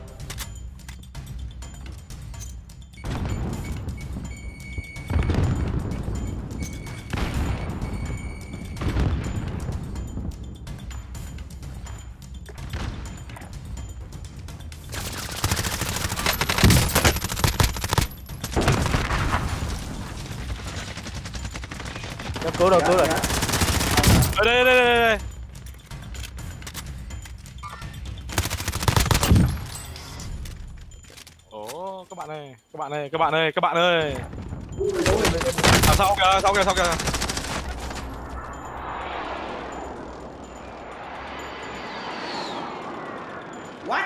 Cứu rồi. Ở đây. Ồ, các bạn ơi. Sau kìa. what?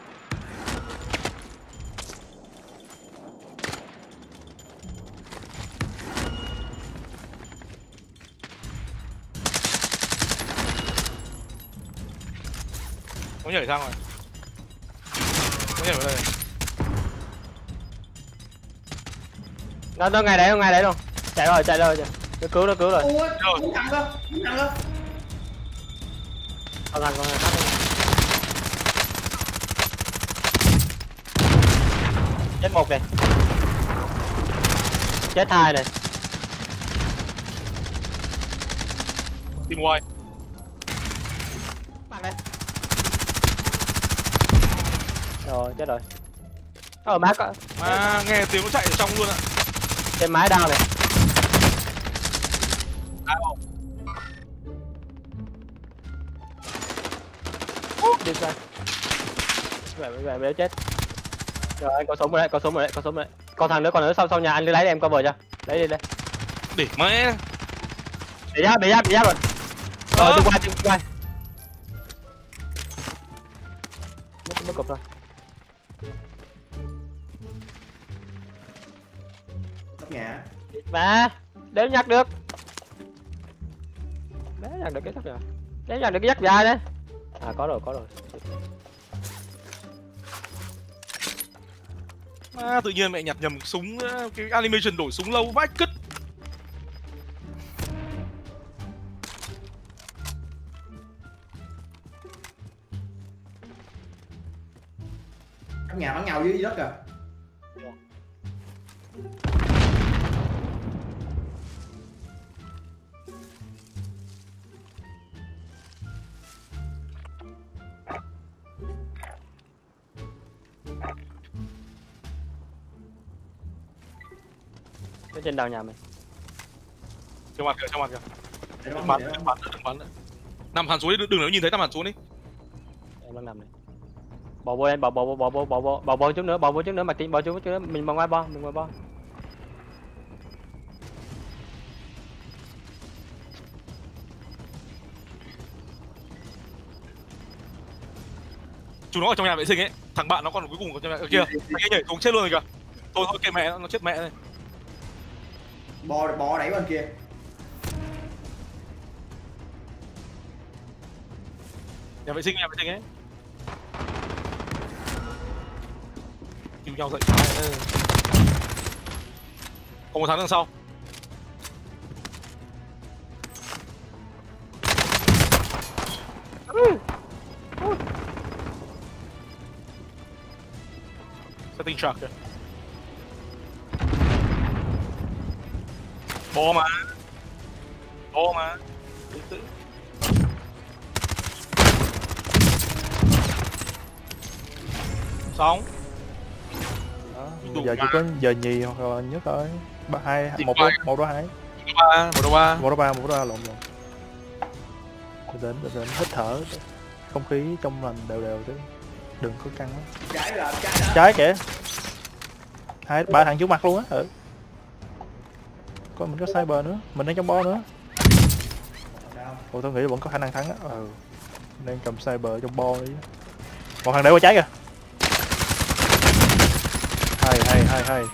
Nó nhảy sang rồi. Nó nhảy vào đây. Nó ngay đấy luôn. Chạy rồi. Nó cứu rồi. Ui, cũng thằng đó. Con thằng khác đi. Chết một này. Chết hai này. Tìm ngoài. Mặt này. Rồi, chết rồi. Má có. Nghe tiếng nó chạy ở trong luôn ạ. Trên mái đao này. Đi ra. Vậy chết. Rồi anh có súng rồi đấy, Còn thằng nữa còn ở sau nhà anh lấy em cover cho. Lấy đi. Để mẹ. Bị giáp rồi. Rồi chung quay. Mất cục rồi. Nóc nhà. Mà đéo nhặt được. Đéo nhặt được cái thằng rồi. Đéo nhặt được cái dắt dài đấy. À có rồi. Tự nhiên mẹ nhặt nhầm súng, cái animation đổi súng lâu vãi cứt. Nóc nhà bắn nhau dưới đất kìa. Ở trên đầu nhà mình. Trong mặt kìa. Đừng bắn nữa. Nằm hẳn xuống đi, đừng nếu nhìn thấy nằm hẳn xuống đi. Em đang nằm này. Bỏ vô em, bỏ chút nữa, mà tin bỏ chút nữa, mình ngoài bo. Chúng nó ở trong nhà vệ sinh ấy, thằng bạn nó còn cuối cùng ở trong nhà kia, thằng kia nhảy xuống chết luôn rồi kìa. Thôi kệ mẹ nó chết mẹ này. Bò đẩy bên kia. Nhà vệ sinh ấy. Cứu nhau dậy. Còn một thằng đằng sau. Setting truck kìa. Bò mà. Xong. Đó, giờ chỉ có giờ nhì hoặc là nhất thôi. 1 đôi 2. 1 đôi 3 lộn. Đến hít thở. Không khí trong lành đều chứ. Đừng có căng lắm. Trái kìa. 2-3 thằng trước mặt luôn á. Coi mình có cyber nữa, mình đang trong bo nữa. Ủa tôi nghĩ là vẫn có khả năng thắng á. Đang cầm cyber trong bo đi. Một thằng để qua trái kìa. Hay.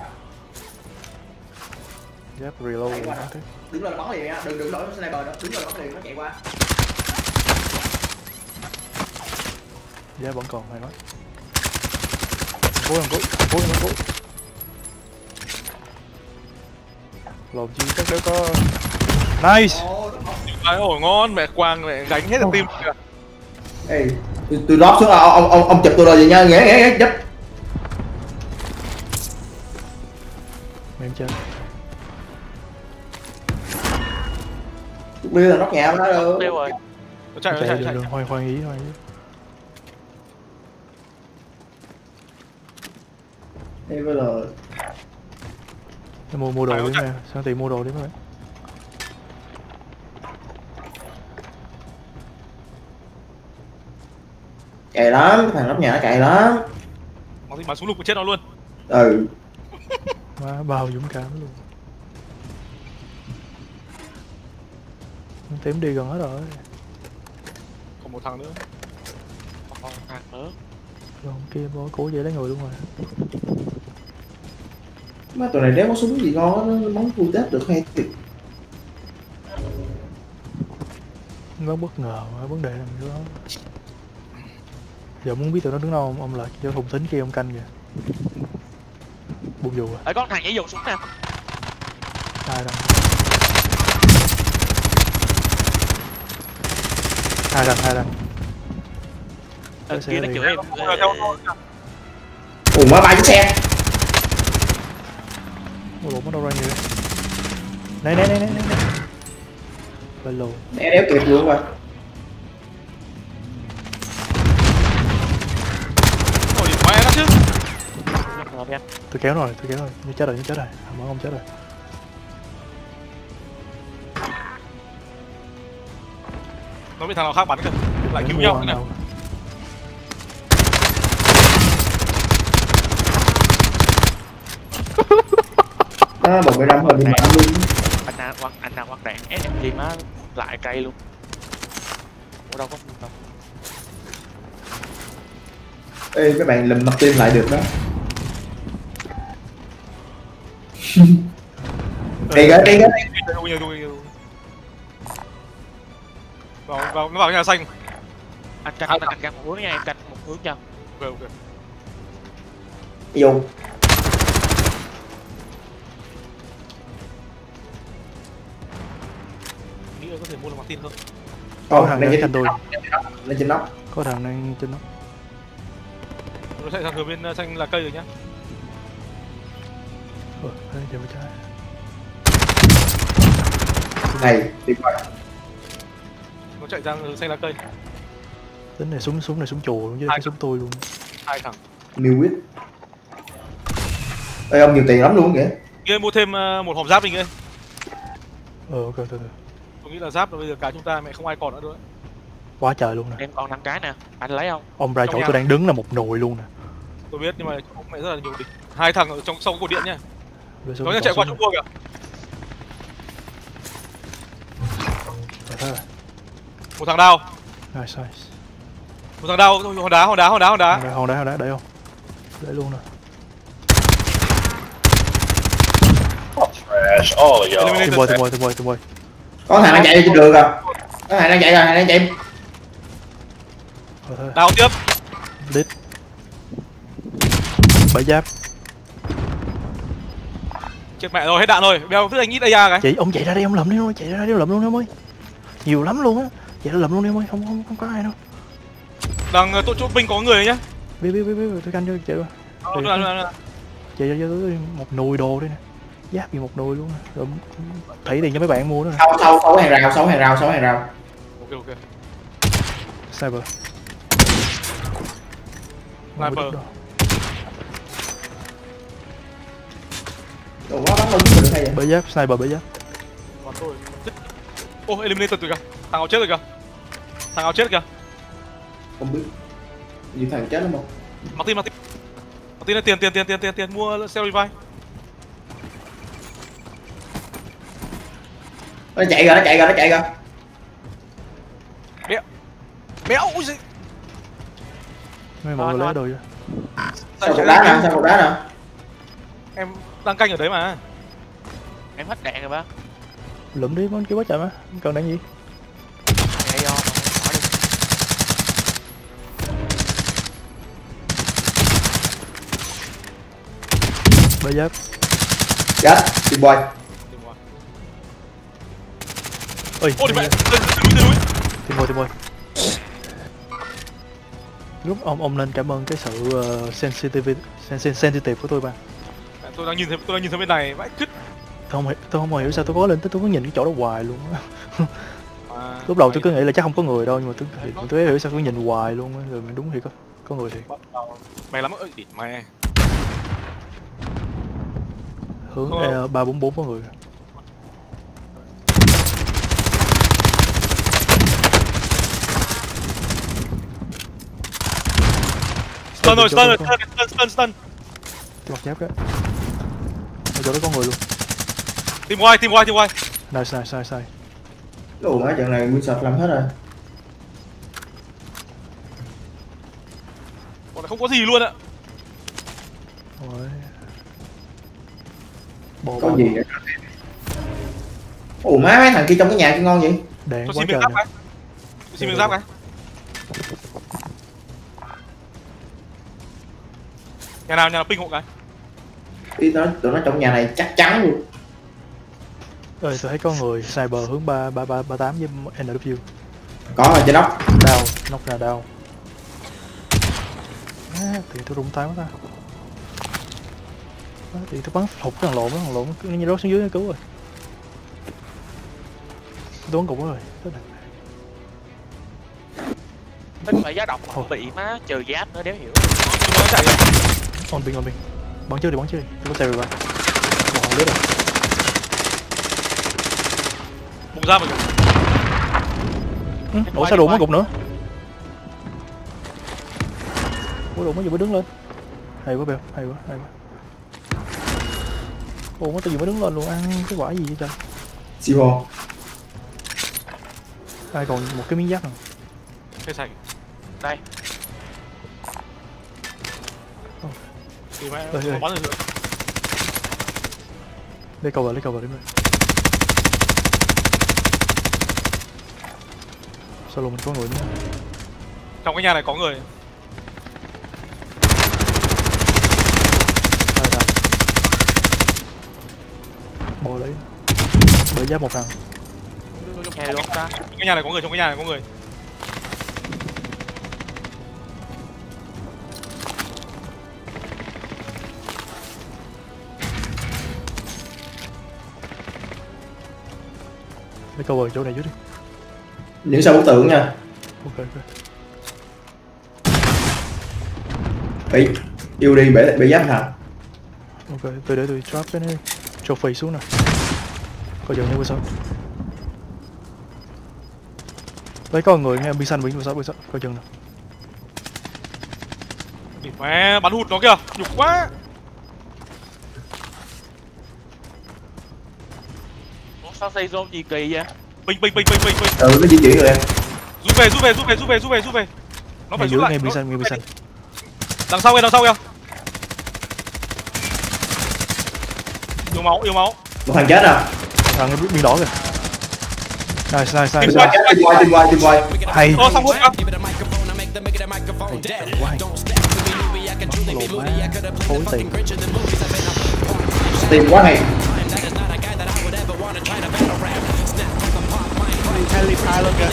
Giáp reload. Đứng lên bắn liền nha, đừng đổi sniper nữa, đứng lên bắn liền nó chạy qua. Giáp vẫn còn hay nói. Cố. Lộn chi chắc đéo có. Nice. Ôi ngon, mẹ quang mẹ gánh hết được team kìa. Ê, tôi drop xuống ông chụp tôi rồi vậy nha, nghe chấp. Em chơi. Bây giờ nóc nhà nó đâu. Rồi. Chạy. Đừng hoài ý. Ê bây giờ mua đồ đi nè, sang tiền mua đồ đi mấy. Cày lắm, thằng nóc nhà nó cày lắm. Mà súng lục chết nó luôn. Má bao dũng cảm luôn. Tím đi gần hết rồi. Còn một thằng nữa. Rồi kia bó cố dễ lấy người luôn rồi. Má tụi này đéo có súng gì ngon á, nó bắn full tết được hay thiệt. Nó bất ngờ mà vấn đề là đó. Giờ muốn biết tụi nó đứng đâu ông lại cho thùng thính kia ông canh kìa. Bung dù à. Ở con thằng nhảy dù xuống nè. Ai đâu. Hai lần. Kia nó chửi em. Ủa má 3 chiếc xe. Ủa lộn, nó đâu ra nhiều đây. Này. Bên lồ. Né đéo kịp luôn rồi. Ôi mẹ nó chứ. Tôi kéo rồi. Nó chết rồi. Mở không chết rồi. Nó bị thằng nào khác bắn kìa. Lại cứu nhau cái nào. Nó 75 hơi bị mạnh luôn. Anh nào quăng đạn SMG má lại cây luôn. Ủa đâu có đâu. Ê các bạn lùm mặt tim lại được đó. Đi cái. Nó vào nhà xanh. Anh canh một hướng nha, em canh một hướng cho. Ok. Vô. Nghĩ là có thể mua được Martin không? Có thằng đang canh tôi. Lên trên nóc. Có thằng đang trên nóc. Nó chạy sang hướng bên xanh là cây rồi nhá. Giờ mới trái. Này, đi qua. Nó chạy sang hướng xanh lá cây. Tính này súng này súng chùa luôn chứ cái súng tôi luôn. Hai thằng. Miêu quýt. Ê ông nhiều tiền lắm luôn kìa. Kia mua thêm một hộp giáp mình ơi. Ok. Tôi nghĩ là giáp bây giờ cả chúng ta mẹ không ai còn nữa đâu. Quá trời luôn nè. Em còn 5 cái nè, anh lấy không? Ông ra chỗ tôi đang đứng là một nồi luôn nè. Tôi biết nhưng mà mẹ rất là nhiều địch. Hai thằng ở trong sau cột điện nhá. Nó chạy qua Trung Quốc kìa. Một thằng đao. Nice. Một thằng đao, hòn đá. Hòn đá để không? Để luôn nè. Trash all of y'all. Tôi bơi. Có thằng đang chạy trên đường rồi. Có thằng đang chạy. Đao tiếp. Lít. Bảy giáp. Chết mẹ rồi, hết đạn rồi. Bèo cứ anh ít AR cái. Chị ông chạy ra đây ông lầm đi thôi, lầm luôn em ơi. Nhiều lắm luôn á. Chạy ra lầm luôn em ơi, không có ai đâu. Đằng chỗ binh có người nha. Biết tôi canh cho chạy rồi. Chạy ra một nồi đồ đây nè. Giáp gì một nồi luôn. Rồi thấy tiền cho mấy bạn mua nữa. Sáu hàng rào. Ok. Sniper. Ủa quá bắn đâu chứ được hay vậy? Bể giáp, sniper bể giáp. Còn tôi. Ô, eliminator rồi kìa. Thằng áo chết rồi kìa. Thằng áo chết kìa. Không biết. Nhiều thằng chết lắm không? Martin là tiền mua xe revive. Nó chạy rồi. Béo ui gì. Mấy mọi người lấy đồ chưa? Sao cục đá nè? Em đang canh ở đấy mà. Em hết đạn rồi ba. Lụm đi con kia quá trời mà, không cần đạn gì. Nghe do hỏi đi. Bể giáp. Chết, tìm boy. Ôi, Ô đi mẹ. Tìm boy. Lúc ông nên cảm ơn cái sự sensitive của tôi ba. Tôi đang nhìn thấy bên này vãi cứt. Tôi không hiểu sao tôi có lên tới tôi cứ nhìn cái chỗ đó hoài luôn á. Lúc đầu tôi cứ nghĩ là chắc không có người đâu nhưng mà tôi hiểu sao cứ nhìn hoài luôn á, rồi đúng thì có người thiệt. Mày lắm ơi, mày. Hướng 344 có người. Stun rồi. Tôi mặc giáp cái. Ở chỗ đó có người luôn. Team Y. Nice. Ủa má trận này nguyên sọt làm hết rồi. Còn không có gì luôn ạ. Có gì vậy? Ủa má mấy thằng kia trong cái nhà kia ngon vậy? Đạn Cho quá xin trời. miếng giáp cái. Xin miếng giáp cái. Nhà nào ping hộ cái. Đi tụi nó trong nhà này chắc chắn luôn. Ơi tôi thấy có người sniper hướng 338 với NW. Có rồi trên nóc. Đau, nóc ra đau. Thì tôi rung tay quá ta. Thì tôi bắn hụt cái thằng lộn cứ như rớt xuống dưới nó cứu rồi. Tôi bắn cục rồi. Tính phải giá độc mà không bị má trừ gas nữa đéo hiểu. Nó chạy rồi. On pin. Bắn chưa đi. Tôi có xe rồi. Một hòn lít rồi. Bùng ra mà. Ủa sao đụng mấy cục nữa? Ủa đụng mấy giờ mới đứng lên. Hay quá Bèo, hay quá. Ủa mấy tao vừa mới đứng lên luôn, ăn cái quả gì vậy trời. Sibo. Ai còn một cái miếng giáp rồi. Cây sạch. Đây. Thì mẹ Đây. bắn rồi. Lấy cầu vào đi. Sao lùm mình có người nữa? Trong cái nhà này có người. Đây. Bò lấy. Bởi giáp một thằng. Nghe luôn ta. Trong cái nhà này có người. Lấy cầu vào chỗ này trước đi. Những sao bức tượng nha. Ok. Bị yêu đi bể giáp hả? Ok, tôi để tôi drop cái trophy xuống nè. Coi chừng như sao. Đấy có người nghe bị xanh, coi chừng nè. Địt mẹ bắn hụt nó kìa, nhục quá. Ủa sao xây zone gì kỳ vậy? Bình. Nó di chuyển rồi em. Rút về. Nó phải rút lại. Nghe bị xanh. Đằng sau kìa. Yếu máu. Một thằng chết à? Thằng biên đỏ kìa. Nice. Tìm quay. Hay. Xong hút kìa. Quá hay. Lộn má. Thối tiền. Tìm quá hay. Luôn kìa.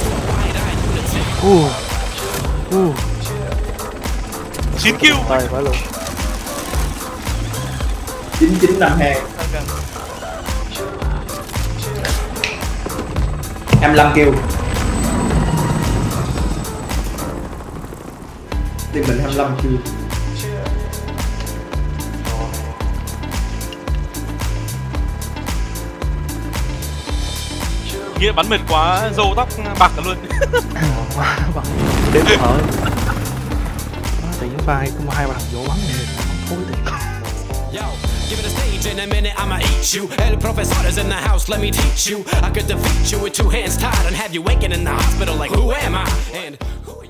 Uh. 9 kill. Tay phải luôn. 9952. 25 kill. Team mình 25 kill. Nghĩa bắn mệt quá, râu tóc bạc cả luôn. Đếm thở. Tự nhiên vai cũng 2-3 thằng vô bắn này. Thối tiền. Give it a stage in a minute, I'ma eat you. El professor is in the house, let me teach you. I could defeat you with 2 hands tied and have you waking in the hospital like, who am I? And who are you?